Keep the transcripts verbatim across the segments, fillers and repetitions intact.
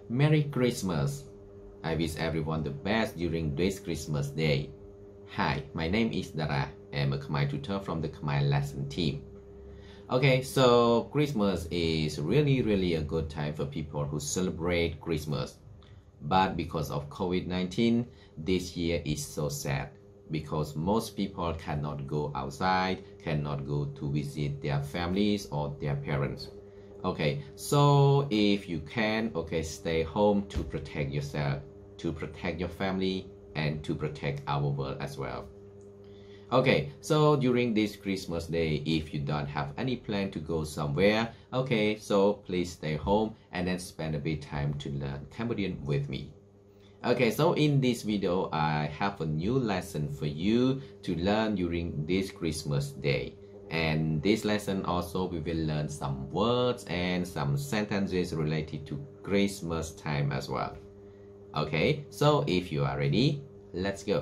Merry Christmas. I wish everyone the best during this Christmas day. Hi, my name is Dara. I'm a Khmer tutor from the Khmer lesson team. Okay, so Christmas is really really a good time for people who celebrate Christmas. But because of COVID nineteen, this year is so sad because most people cannot go outside, cannot go to visit their families or their parents. Okay, so if you can, okay, stay home to protect yourself, to protect your family, and to protect our world as well. Okay, so during this Christmas day, if you don't have any plan to go somewhere, okay, so please stay home and then spend a bit time to learn Cambodian with me. Okay, so in this video, I have a new lesson for you to learn during this Christmas day. And this lesson also we will learn some words and some sentences related to Christmas time as well. Okay, so if you are ready, let's go.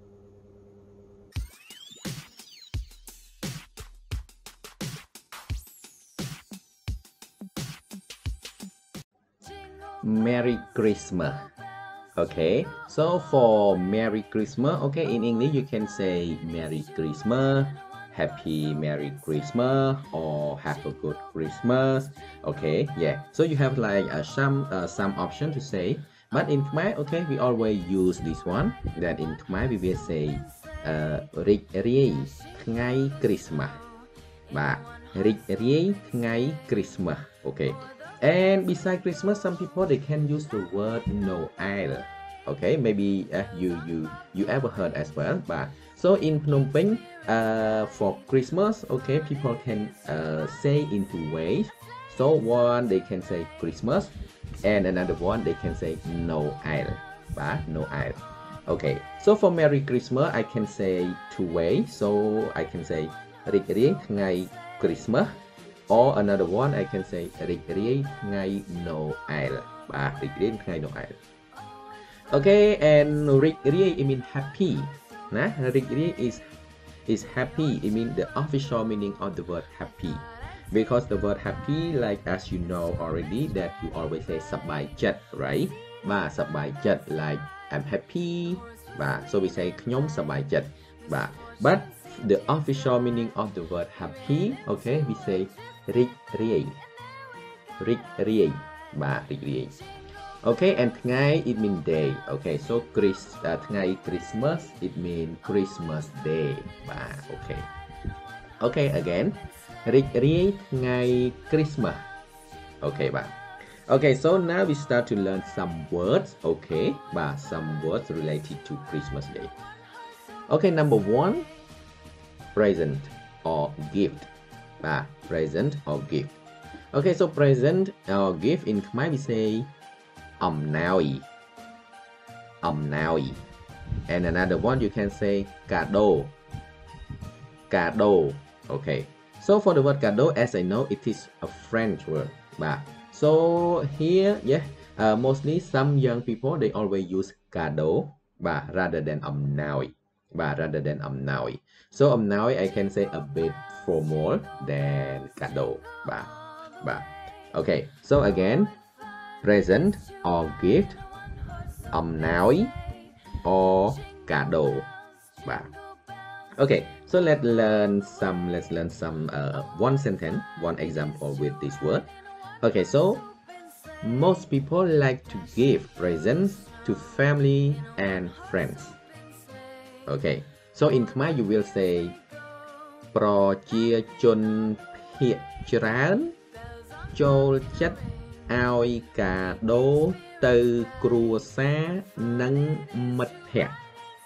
Merry Christmas. Okay, so for Merry Christmas, okay, in English you can say Merry Christmas, Happy Merry Christmas, or Have a good Christmas. Okay, yeah, so you have like uh, some uh, some option to say, but in Khmer, okay, we always use this one. That in Khmer we will say uh, Rik Rie Ngai Christmas. Ba Rik Rie Ngai Christmas. Okay. And besides Christmas, some people they can use the word Noel. Okay, maybe uh, you you you ever heard as well. But so in Phnom Penh, uh, for Christmas, okay, people can uh, say in two ways. So one they can say Christmas, and another one they can say Noel. But Noel. Okay, so for Merry Christmas, I can say two ways. So I can say Rik Rie Ngai Christmas. Or another one, I can say Rik Rie Ngai Noel. Ba Rik Rie Ngai Noel. Okay, and Rik Rie it means happy. Nah, Rik Rie is is happy. It means the official meaning of the word happy. Because the word happy, like as you know already, that you always say Sabai Jet, right? Ba Sabai Jet, like I'm happy. Ba so we say Knyom Sabai Jet. Ba but the official meaning of the word happy, okay, we say Rik Rie. Rik Rie. Ba Rik Rie. Okay, and Ngai it means day. Okay, so Chris uh, Ngai Christmas it means Christmas day. Ba okay. Okay, again. Rik Rie Ngai Christmas. Okay, ba. Okay, so now we start to learn some words. Okay, ba some words related to Christmas day. Okay, number one, present or gift. Ah, present or gift. Okay, so present or gift in Khmer we say Om Naui. Om Naui. And another one you can say Kado. Kado. Okay. So for the word Kado, as I know, it is a French word. Bah. So here, yeah, uh, mostly some young people they always use Kado, bah, rather than Om Naui. Bah, rather than Om Naui. So Om Naui I can say a bit formal than Kado. Bah, bah. Okay, so again, present or gift, Om Naui or Kado. Bah. Okay, so let's learn some. Let's learn some. Uh, one sentence, one example with this word. Okay, so most people like to give presents to family and friends. Okay, so in Khmer you will say ប្រជាជនភាគច្រើនចូលចិត្តឲ្យកាដូទៅគ្រួសារនិងមិត្តភ័ក្តិ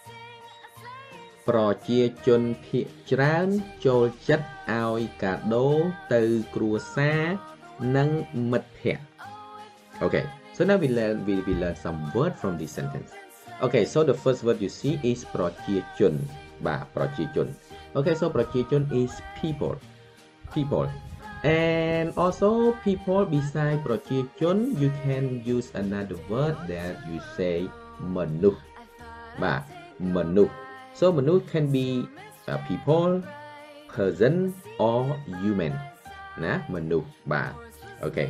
ប្រជាជនភាគច្រើនចូលចិត្តឲ្យកាដូទៅគ្រួសារនិងមិត្តភ័ក្តិ Okay, so now we learn we, we learn some word from this sentence. Okay, so the first word you see is ប្រជាជន Ba ប្រជាជន Okay, so ប្រជាជន is people. People. And also people beside ប្រជាជន you can use another word that you say មនុស្ស Ba មនុស្ស So មនុស្ស can be uh, people, person or human. Nah, មនុស្ស Ba. Okay.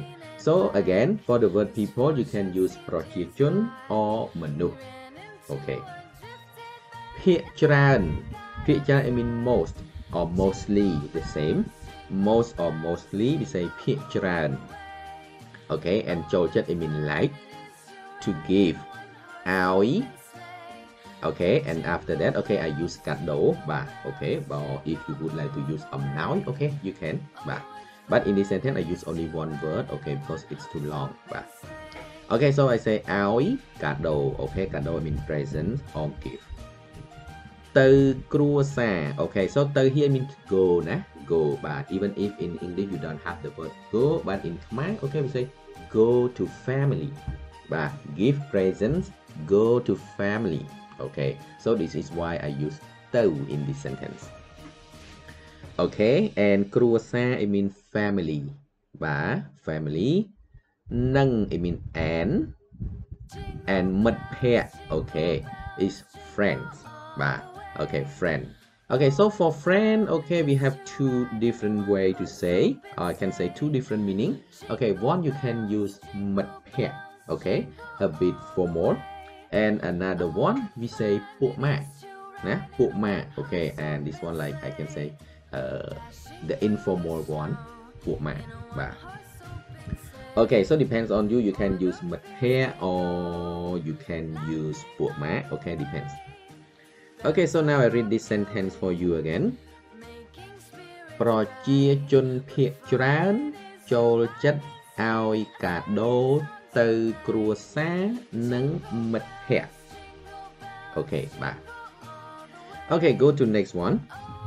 so again for the word people you can use ប្រជាជន or មនុស្ស okay ភាគច្រើនភាគច្រើន I mean most or mostly the same most or mostly we say ភាគច្រើន okay and ចូលចិត្ត I mean like to give ឲ្យ okay and after that okay I use កាដូ បាទ okay but if you would like to use អំណោយ okay you can បាទ but in this sentence I use only one word okay because it's too long បាទ okay so I say ឲ្យ កាដូ okay កាដូ I mean present or gift ទៅគ្រួសារ okay so ទៅ here means go ណា go បាទ even if in English you don't have the word go but in Khmer okay we say go to family បាទ give presents go to family okay so this is why I use ទៅ in this sentence okay and គ្រួសារ I mean family បាទ family និង I mean and and មិត្តភក្តិ okay is friends បាទ okay friend okay so for friend okay we have two different way to say or I can say two different meaning okay one you can use មិត្តភក្តិ okay a bit formal and another one we say ពួកម៉ាក់ ណា ពួកម៉ាក់ okay and this one like I can say uh, the informal one ពួកម៉ាក់ បាទ okay so depends on you you can use មិត្តភក្តិ or you can use ពួកម៉ាក់ okay depends okay so now I read this sentence for you again ប្រជាជនភាគច្រើនចូលចិត្តឲ្យកាដូទៅគ្រួសារនិងមិត្តភក្តិ okay បាទ okay go to next one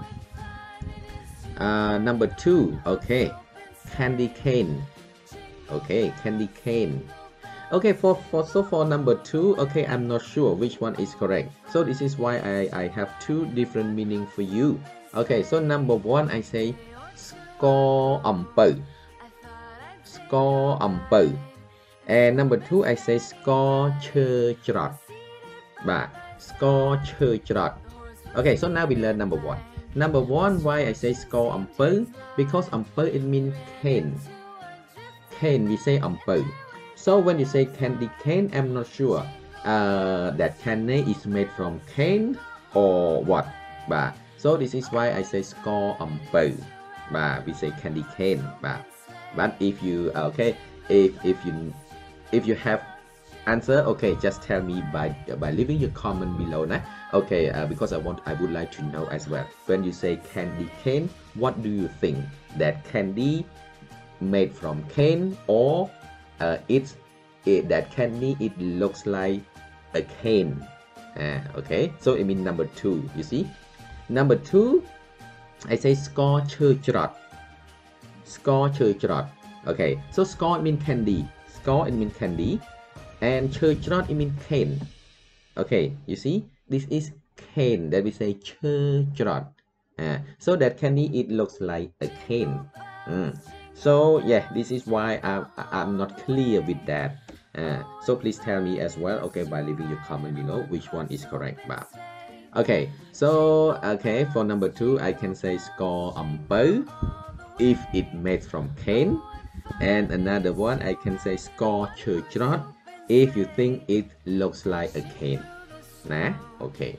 uh, number two okay candy cane okay candy cane okay for, for so for number two okay I'm not sure which one is correct so this is why I, I have two different meaning for you okay so number one I say ស្ករអំពៅ ស្ករអំពៅ and number two I say ស្ករឈើច្រត់ បាទ ស្ករឈើច្រត់ okay so now we learn number one number one why I say ស្ករអំពៅ because អំពៅ it means cane cane we say អំពៅ so when you say candy cane I'm not sure uh, that candy is made from cane or what បាទ so this is why I say ស្ករអំពៅ បាទ we say candy cane បាទ but if you okay if if you if you have answer okay just tell me by by leaving your comment below nah? okay uh, because I want I would like to know as well when you say candy cane what do you think that candy made from cane or uh, it's it, that candy it looks like a cane uh, okay so I mean number two you see number two I say ស្ករឈើច្រត់ ស្ករឈើច្រត់ okay so ស្ករ it mean candy ស្ករ it mean candy and ឈើច្រត់ it mean cane okay you see this is cane that we say ឈើច្រត់ uh, so that candy it looks like a cane mm. so yeah this is why I'm, I'm not clear with that uh, so please tell me as well okay by leaving your comment below which one is correct but okay so okay for number two I can say ស្ករអំពៅ if it made from cane and another one I can say ស្ករឈើច្រត់ if you think it looks like a cane nah okay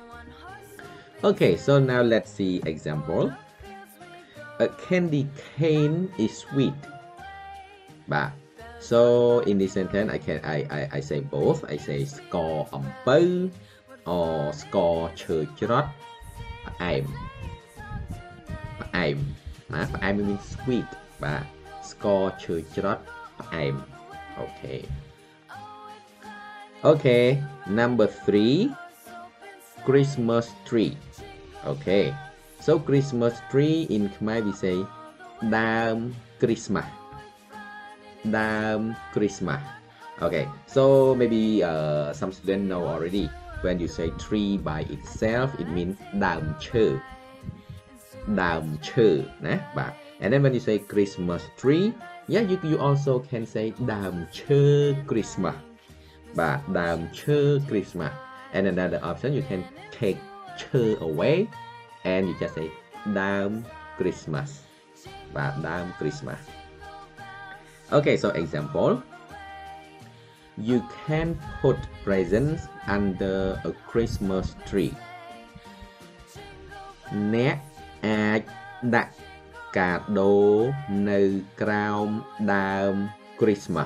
okay so now let's see example a candy cane is sweet but so in this sentence I can I I, I say both I say ស្ករអំពៅ or ស្ករឈើច្រត់ ផ្អែម ផ្អែម ណា ផ្អែម means sweet បាទ ស្ករឈើច្រត់ ផ្អែម okay okay number three Christmas tree okay so Christmas tree in Khmer we say ដើម Christmas ដើម Christmas okay so maybe uh, some students know already when you say tree by itself it means ដើមឈើ ដើមឈើ ណា បាទ and then when you say Christmas tree yeah you, you also can say ដើមឈើ Christmas បាទ ដើមឈើ Christmas and another option you can take ឈើ away and you just say ដើម Christmas បាទ ដើម Christmas Okay, so example, you can put presents under a Christmas tree អ្នកអាចដាក់កាដូនៅក្រោមដើម Christmas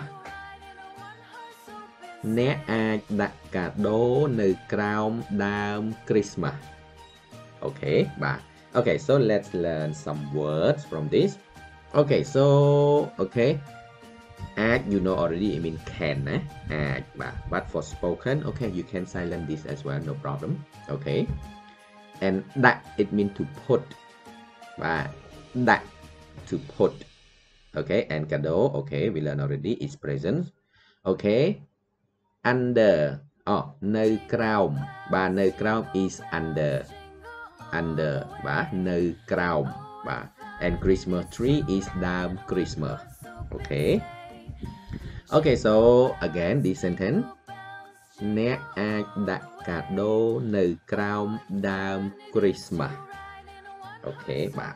អ្នកអាចដាក់កាដូនៅក្រោមដើម Christmas. Okay, បាទ Okay, so let's learn some words from this. Okay, so okay, អាច you know already, I mean can ណាអាច បាទ but for spoken, okay, you can silent this as well, no problem. Okay, and ដាក់ it mean to put បាទ ដាក់ to put. Okay, and កាដូ okay, we learn already, is present. Okay, under អូនៅក្រោមបាទនៅក្រោម is under under បាទនៅក្រោមបាទ and Christmas tree is ដើម Christmas. Okay, okay, so again this sentence អ្នកអាចដាក់កាដូនៅក្រោមដើម Christmas. Okay, បាទ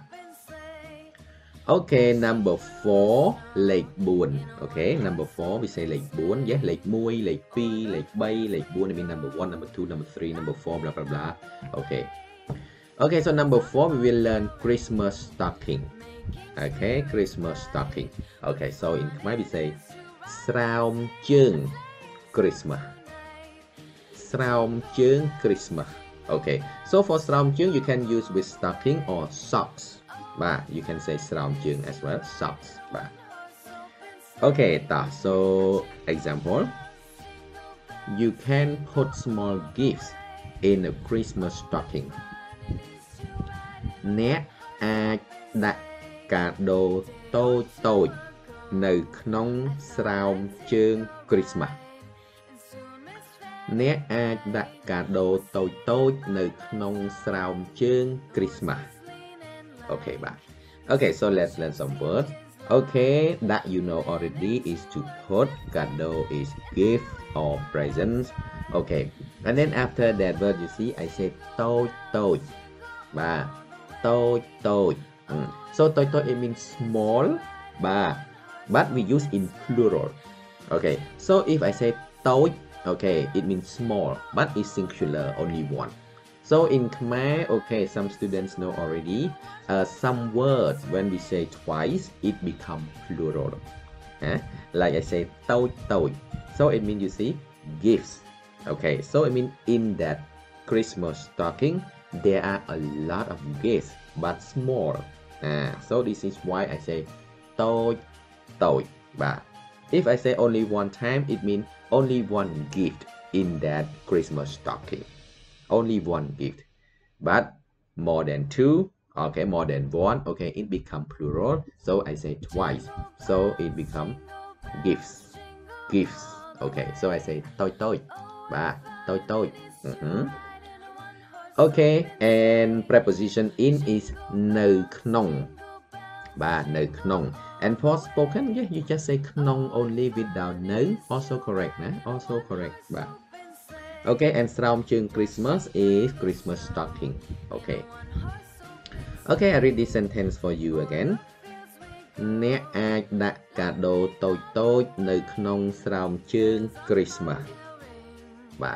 Okay, number four លេខ four. Okay, number four we say លេខ four. Yes, លេខ one, លេខ two, លេខ three, លេខ four, I mean number one, number two, number three, number four, blah blah blah. Okay. Okay, so number four we will learn Christmas stocking. Okay, Christmas stocking. Okay, so in Khmer we say ស្រោមជើង Christmas. ស្រោមជើង Christmas. Okay, so for ស្រោមជើង you can use with stocking or socks. But you can say ស្រោមជើង as well, socks. But okay, so example, you can put small gifts in a Christmas stocking. អ្នកអាចដាក់កាដូតូចតូចនៅក្នុងស្រោមជើង Christmas. អ្នកអាចដាក់កាដូតូចតូចនៅក្នុងស្រោមជើង Christmas. Okay, bye. Okay, so let's learn some words. Okay, that you know already is to put, kado is gift or presents. Okay, and then after that word you see I say toj toj. Ba, toj toj. Mm. So toj toj it means small, ba, but we use in plural. Okay, so if I say toj, okay, it means small, but it's singular, only one. So in Khmer, okay, some students know already, uh, some words when we say twice, it become plural. Eh? Like I say, toj toj. So it means, you see, gifts. Okay, so I mean in that Christmas stocking, there are a lot of gifts, but small. Uh, so this is why I say toj toj. But if I say only one time, it means only one gift in that Christmas stocking. Only one gift, but more than two, okay, more than one, okay, it become plural, so I say twice, so it become gifts, gifts. Okay, so I say toj toj, ba, toj toj. Mm-hmm. Okay, and preposition in is នៅក្នុង ba, នៅ ក្នុង and for spoken, yeah, you just say ក្នុង only without នៅ also correct, nah? Also correct, ba. Okay, and ស្រោមជើង Christmas is Christmas stocking. Okay. Okay, I read this sentence for you again. អ្នកអាចដាក់កាដូតូចតូចនៅក្នុងស្រោមជើង Christmas. បាទ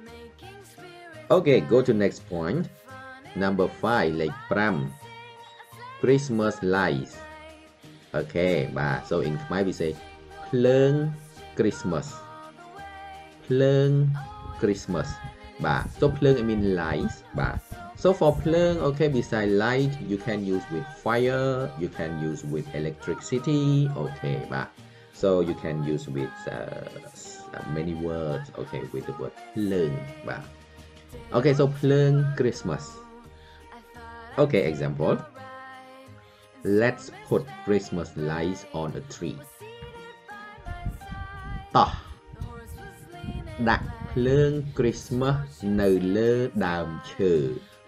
Okay, go to next point. Number five លេខ five. Christmas lights. Okay, បាទ so in Khmer we say ភ្លើង Christmas. ភ្លើងChristmas. Bah. So ភ្លើង I mean lights. Bah. So for ភ្លើង, okay, beside light, you can use with fire, you can use with electricity. Okay, bah. So you can use with uh, many words. Okay, with the word ភ្លើង. Bah. Okay, so ភ្លើង Christmas. Okay, example. Let's put Christmas lights on a tree. តោះដាក់ភ្លើង Christmas នៅលើដើមឈើ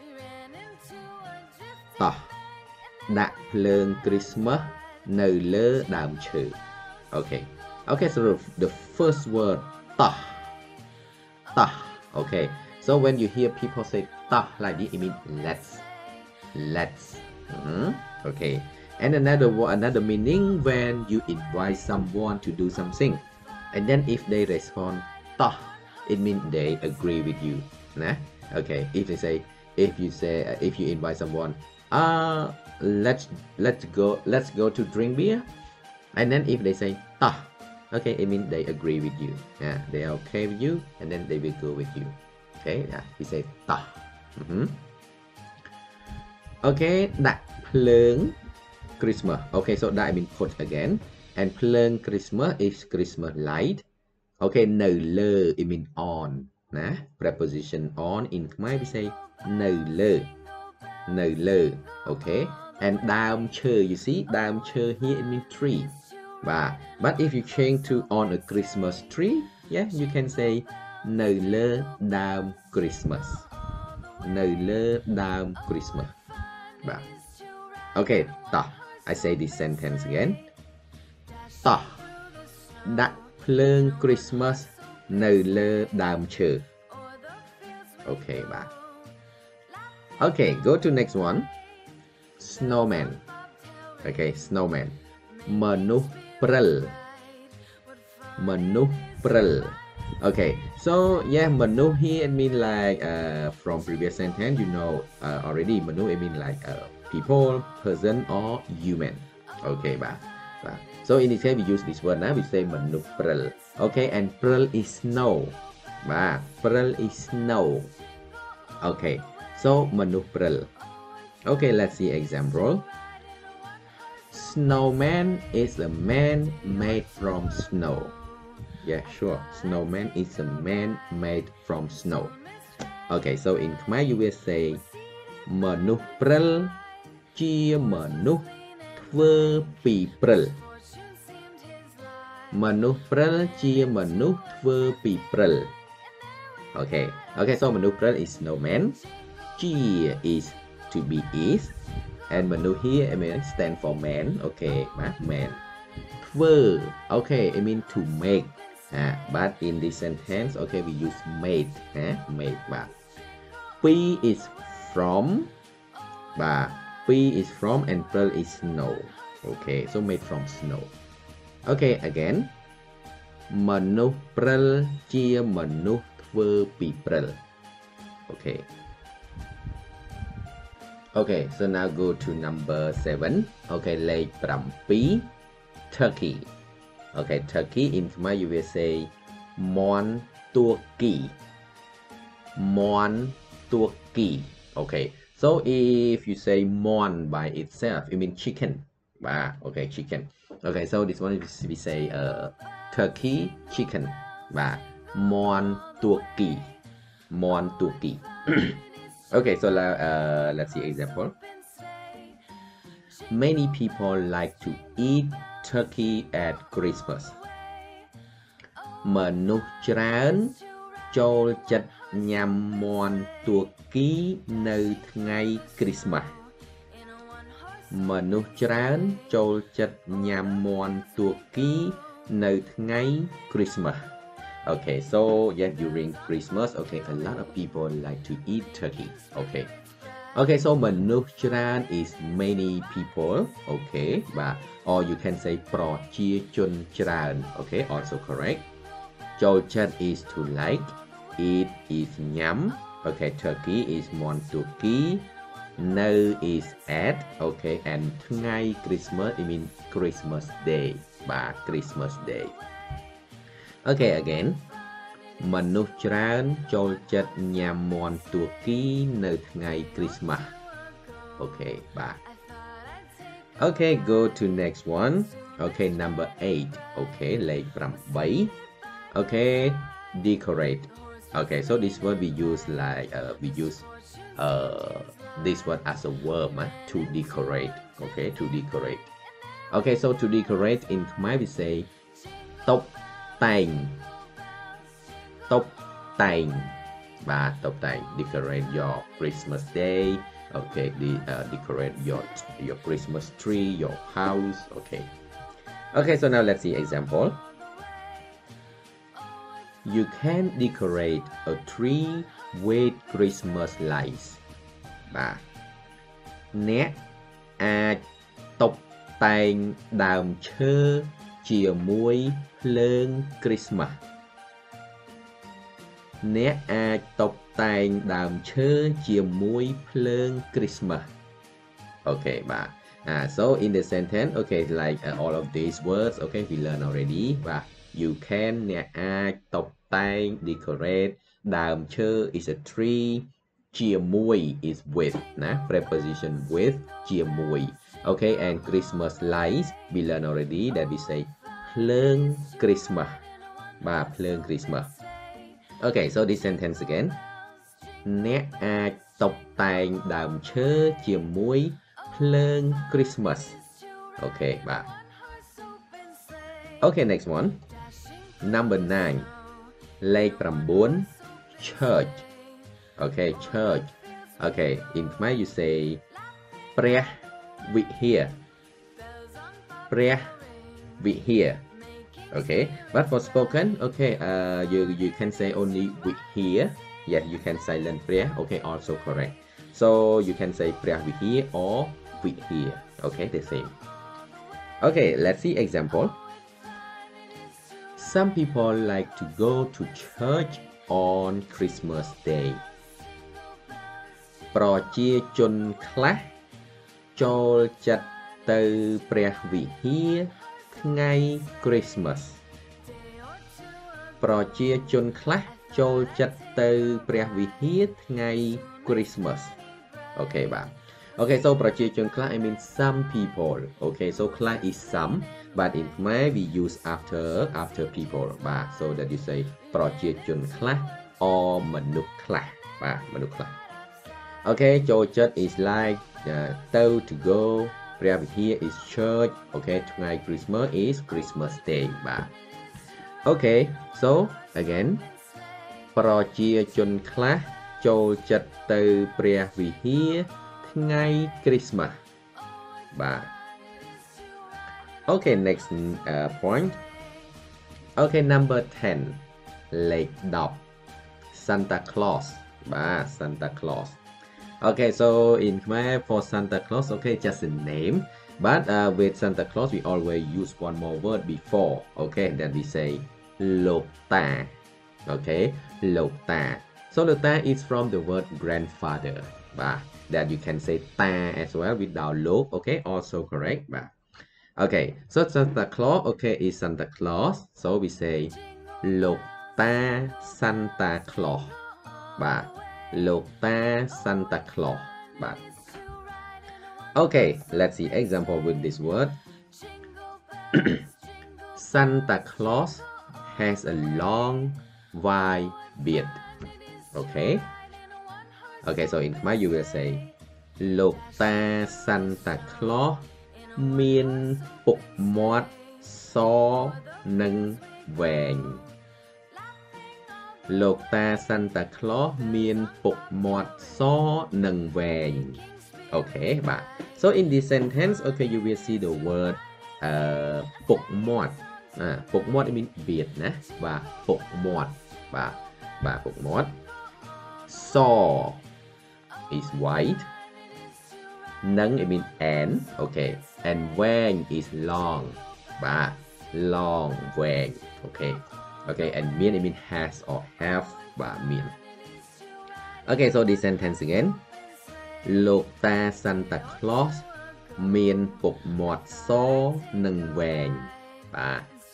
តោះដាក់ភ្លើង Christmas នៅលើដើមឈើ Okay, okay, so the first word តោះ តោះ Okay, so when you hear people say តោះ like this, it means let's, let's. Mm-hmm. Okay, and another another meaning when you invite someone to do something and then if they respond ต่อ it means they agree with you นะ okay if they say if you say if you invite someone uh let's let's go let's go to drink beer and then if they say ต่อ okay it means they agree with you yeah they are okay with you and then they will go with you okay yeah we say ต่อ mm-hmm. okay ដាក់ភ្លើង Christmas okay so that I mean put again and ភ្លើង Christmas is Christmas light okay នៅលើ it mean on ណា preposition on in Khmer we say នៅលើនៅលើ okay and ដើមឈើ you see ដើមឈើ here it mean tree បាទ but if you change to on a Christmas tree yeah you can say នៅលើដើម Christmas នៅលើដើម Christmas បាទ okay តោះ I say this sentence again តោះដាក់ភ្លើង Christmas នៅលើដើមឈើ okay បាទ okay go to next one snowman okay snowman មនុស្សព្រិលមនុស្សព្រិល okay so yeah មនុស្ស here it mean like uh, from previous sentence you know uh, already មនុស្ស it mean like uh, people person or human okay បាទបាទ so in this case we use this word ណា we say មនុស្សព្រិល okay and ព្រិល is snow បាទព្រិល is snow okay so មនុស្សព្រិល okay let's see example snowman is a man made from snow yeah sure snowman is a man made from snow okay so in Khmer you will say មនុស្សព្រិលជាមនុស្សធ្វើពីព្រិលមនុស្សព្រិលជាមនុស្សធ្វើពីព្រិល okay okay so មនុស្សព្រិល is snowman ជា is to be is and មនុស្ស here I mean stand for man okay man ធ្វើ okay I mean to make uh, but in this sentence okay we use made uh, made បាទ ពី is from បាទ ពី is from and ព្រិល is snow okay so made from snow okay again មនុស្សព្រិលជាមនុស្សធ្វើពីព្រិល okay okay so now go to number seven okay លេខ 7 turkey okay turkey in Khmer you will say មាន់ទួគីមាន់ទួគី okay so if you say មាន់ by itself it means chicken bah, okay chicken okay so this one we say uh, turkey chicken bah, មាន់ទួគីមាន់ទួគី okay so uh, let's see example many people like to eat turkey at Christmas មនុស្សច្រើនចូលចិត្តញ៉ាំមាន់ទួគីនៅថ្ងៃ Christmas មនុស្សច្រើនចូលចិត្តញ៉ាំមាន់ទួគីនៅថ្ងៃ Christmas okay so yeah during Christmas okay a lot of people like to eat turkey okay okay so មនុស្សច្រើន is many people okay but or you can say ប្រជាជនច្រើន okay also correct ចូលចិត្ត is to like eat is ញ៉ាំ okay turkey is មាន់ទួគីនៅ is at okay and ថ្ងៃ Christmas it mean Christmas day បាទ Christmas day okay again មនុស្សច្រើនចូលចិត្តញ៉ាំមាន់ទួគីនៅថ្ងៃ Christmas okay បាទ okay go to next one okay number eight okay លេខ 8 okay decorate okay so this word we use like uh, we use uh, this word as a verb uh, to decorate okay to decorate okay so to decorate in Khmer we say តុបតែងតុបតែងបាទតុបតែង decorate your Christmas day okay de uh, decorate your your Christmas tree your house okay okay so now let's see example you can decorate a tree with Christmas lights បាទអ្នកអាចតុបតែងដើមឈើជាមួយភ្លើង Christmas អ្នកអាចតុបតែងដើមឈើជាមួយភ្លើង Christmas okay បាទ uh, so in the sentence okay like uh, all of these words okay we learn already បាទ you can អ្នកអាចតុបតែង decorate ដើមឈើ is a tree ជាមួយ is with ណា preposition with ជាមួយ okay and Christmas lights we learn already that we say ភ្លើង Christmas បាទភ្លើង Christmas okay so this sentence again អ្នកអាចតុបតែងដើមឈើជាមួយភ្លើង Christmas okay បាទ okay next one number nine លេខnine church okay church okay in Khmer you say ព្រះវិហារព្រះវិហារ okay but for spoken okay uh you you can say only vihiar yes you can silent ព្រះ okay also correct so you can say ព្រះវិហារ or vihir okay the same okay let's see example some people like to go to church on Christmas day ប្រជាជនខ្លះចូលចិត្តទៅព្រះវិហារថ្ងៃ Christmas ប្រជាជនខ្លះចូលចិត្តទៅព្រះវិហារថ្ងៃ Christmas okay បាទ okay so ប្រជាជនខ្លះ I mean some people okay so ខ្លះ is some but in Khmer we use after after people បាទ so that you say ប្រជាជនខ្លះ or មនុស្សខ្លះបាទមនុស្សខ្លះ okay ចូលចិត្ត is like uh, ទៅ to go ព្រះវិហារ is church okay ថ្ងៃ Christmas is Christmas day បាទ okay so again ប្រជាជនខ្លះចូលចិត្តទៅព្រះវិហារថ្ងៃ Christmas បាទ okay next uh, point okay number ten លេខten Santa Claus បាទ Santa Claus okay so in Khmer for Santa Claus okay just a name but uh, with Santa Claus we always use one more word before okay then we say លោកតា okay លោកតា so លោកតា is from the word grandfather បាទ that you can say តា as well without លោក okay also correct បាទ okay so Santa Claus okay is Santa Claus so we say លោកតា Santa Claus បាទលោកតា Santa Claus បាទ okay let's see example with this word Santa Claus has a long white beard okay okay so in Khmer you will say លោកតា Santa Claus មានពុកមាត់សនិងវែងលោកតា Santa Claus មានពុកមាត់សនិងវែង okay បាទ so in this sentence okay you will see the word uh ពុកមាត់อ่าពុកមាត់ I mean beard ណាបាទពុកមាត់បាទបាទពុកមាត់ saw is white នឹង I mean and okay and វែង is long បាទ long វែង okay okay and មាន I mean has or have បាទមាន okay so this sentence again លោកតា Santa Claus មានពុកមាត់សនិងវែងបាទ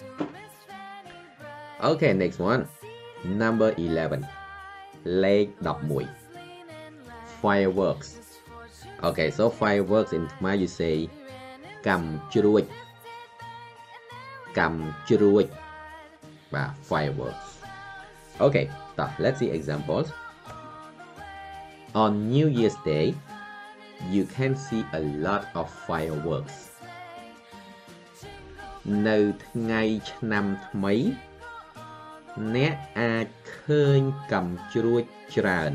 okay next one number eleven លេខeleven fireworks okay so fireworks in Khmer you say កាំជ្រួចកាំជ្រួចបាទ fireworks okay so let's see examples on New Year's Day you can see a lot of fireworks នៅថ្ងៃឆ្នាំថ្មីអ្នកអាចឃើញកាំជ្រួចច្រើន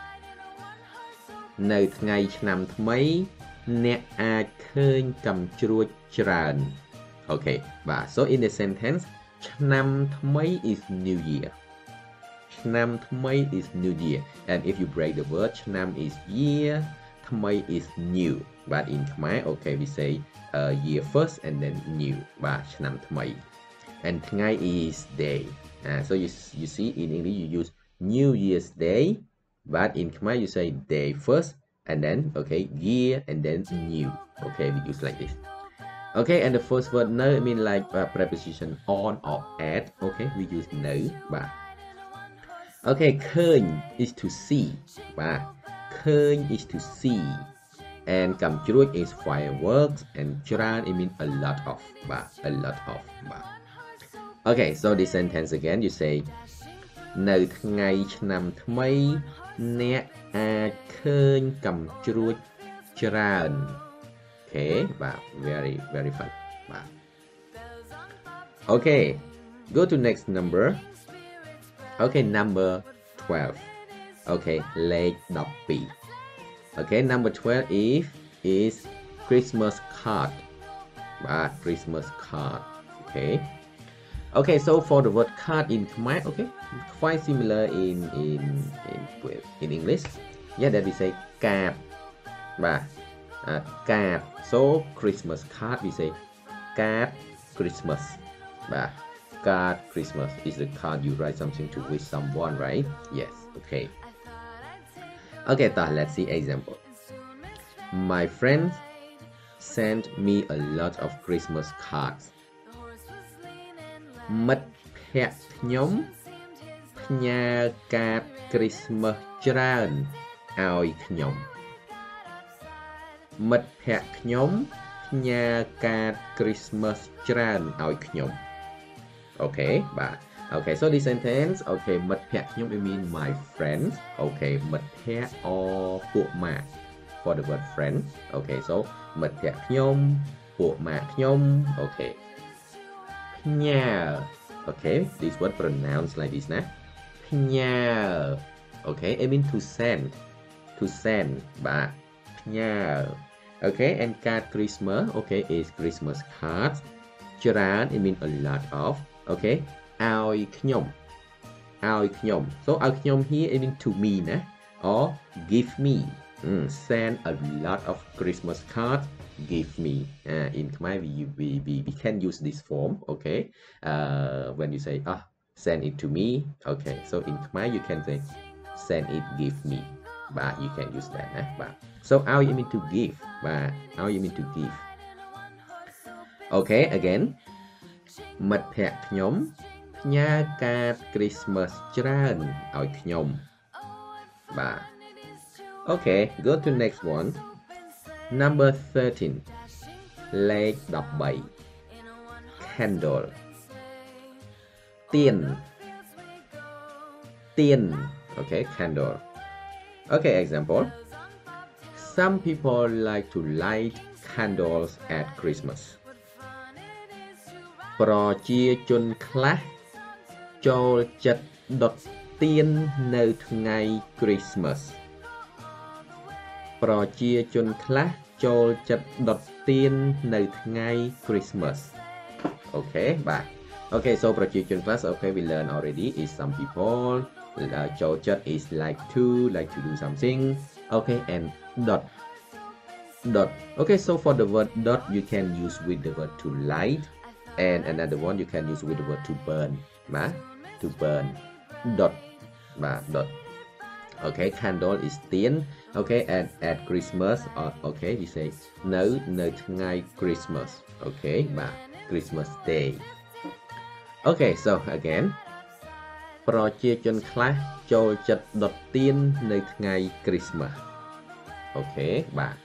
នៅថ្ងៃឆ្នាំថ្មីអ្នកអាចឃើញកាំជ្រួចច្រើន okay បាទ so in the sentence ឆ្នាំថ្មី is new year ឆ្នាំថ្មី is new year and if you break the word ឆ្នាំ is year ថ្មី is new but in Khmer okay we say uh, year first and then new បាទឆ្នាំថ្មី and ថ្ងៃ is day uh, so you you see in English you use New Year's Day but in Khmer you say day first and then okay year and then new okay we use like this okay and the first word no I mean like uh, preposition on or at okay we use no បាទ okay ឃើញ is to see បាទឃើញ is to see and កាំជ្រួច is fireworks and ច្រើន it mean a lot of បាទ a lot of បាទ okay so this sentence again you say នៅថ្ងៃឆ្នាំថ្មីអ្នកអាចឃើញកាំជ្រួចច្រើន okay បាទ very very fun បាទ okay go to next number okay number twelve okay លេខដប់ពីរ okay number twelve is is Christmas card បាទ Christmas card okay okay so for the word card in Khmer okay quite similar in in in in English yeah that we say កាត បាទ uh, កាត so Christmas card we say កាត Christmas បាទ card Christmas is the card you write something to wish someone right yes okay okay so let's see example my friends sent me a lot of Christmas cards មិត្តភក្តិខ្ញុំផ្ញើកាត Christmas ច្រើនឲ្យខ្ញុំមិត្តភក្តិខ្ញុំផ្ញើកាត Christmas ច្រើនឲ្យខ្ញុំ okay បាទ okay so this sentence okay មិត្តភក្តិខ្ញុំ I mean my friends okay មិត្តភក្តិ or ពួកម៉ាក់ for the word friend okay so មិត្តភក្តិខ្ញុំពួកម៉ាក់ខ្ញុំ okay ផ្ញើ okay this word pronounced like this ណាផ្ញើ okay I mean to send to send បាទផ្ញើ okay and card Christmas okay is Christmas cards ច្រើន I mean a lot of okay ឲ្យខ្ញុំឲ្យខ្ញុំ so ឲ្យខ្ញុំ here I mean to me ណា or give me mm, send a lot of Christmas cards give me uh, in Khmer we, we, we, we can use this form okay uh, when you say ah send it to me okay so in Khmer you can say send it give me but you can use that eh? but so how you mean to give but how you mean to give okay again មិត្តភក្តិខ្ញុំផ្ញើកាត Christmas ច្រើនឲ្យខ្ញុំបាទ okay go to next one number thirteen លេខដប់បី candle ទៀនទៀន okay candle okay example some people like to light candles at Christmas ប្រជាជនខ្លះចូលចិត្តដុតទៀននៅថ្ងៃ Christmas ប្រជាជនខ្លះចូលចិត្តដុតទៀននៅថ្ងៃ Christmas okay បាទ okay so ប្រជាជនខ្លះ okay we learn already is some people uh, ចូលចិត្ត is like to like to do something okay and dot dot okay so for the word dot you can use with the word to light and another one you can use with the word to burn បាទ to burn dot បាទ dot okay candle is ទៀន okay and at Christmas or okay we say នៅនៅថ្ងៃ Christmas okay បាទ Christmas day okay so again ប្រជាជនខ្លះចូលចិត្តដុតទៀននៅថ្ងៃ Christmas okay បាទ